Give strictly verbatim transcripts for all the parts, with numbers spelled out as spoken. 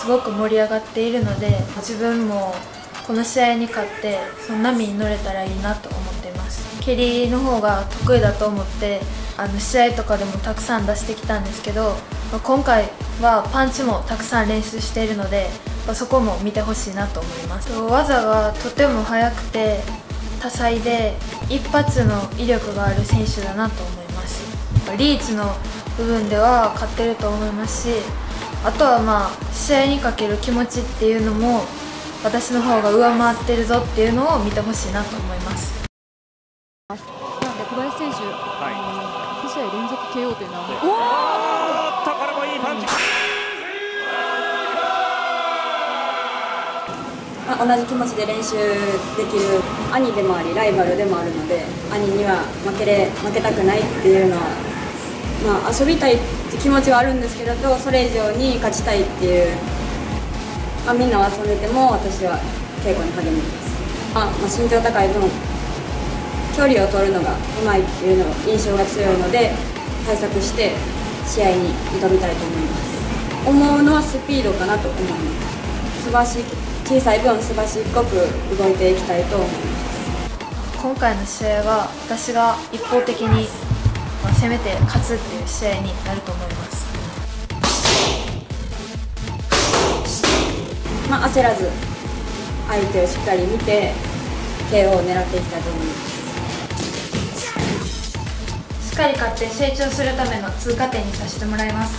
すごく盛り上がっているので、自分もこの試合に勝ってその波に乗れたらいいなと思っています。蹴りの方が得意だと思ってあの試合とかでもたくさん出してきたんですけど、今回はパンチもたくさん練習しているので、そこも見てほしいなと思います。技がとても速くて多彩で一発の威力がある選手だなと思います。リーチの部分では勝ってると思いますし、あとはまあ試合にかける気持ちっていうのも私の方が上回ってるぞっていうのを見てほしいなと思います。 なので小林選手、はい、に試合連続 ケーオー というのはもう、 おーっとこれもいいパンチ、 まあ、同じ気持ちで練習できる兄でもありライバルでもあるので、兄には負けれ負けたくないっていうのは、まあ、遊びたいって気持ちはあるんですけれど、それ以上に勝ちたいっていう、まあ、みんなは遊んでても私は稽古に励みます。まあ、まあ、身長高い分距離を取るのがうまいっていうの印象が強いので、対策して試合に挑みたいと思います。思うのはスピードかなと思います。素晴らしい、小さい分素晴らしっこく動いていきたいと思います。 今回の試合は私が一方的に攻めて勝つっていう試合になると思います。 まあ、焦らず相手をしっかり見て ケーオー を狙っていきたいと思います。 しっかり勝って成長するための通過点にさせてもらいます。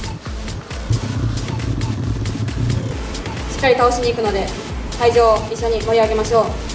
しっかり倒しに行くので会場を一緒に盛り上げましょう。